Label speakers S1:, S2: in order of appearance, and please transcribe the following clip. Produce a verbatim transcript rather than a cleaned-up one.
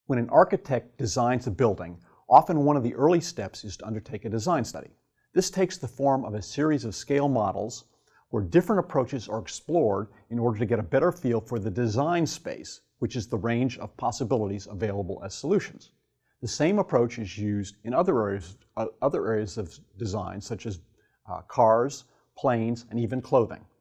S1: When an architect designs a building, often one of the early steps is to undertake a design study. This takes the form of a series of scale models where different approaches are explored in order to get a better feel for the design space, which is the range of possibilities available as solutions. The same approach is used in other areas, uh, other areas of design, such as uh, cars, planes, and even clothing.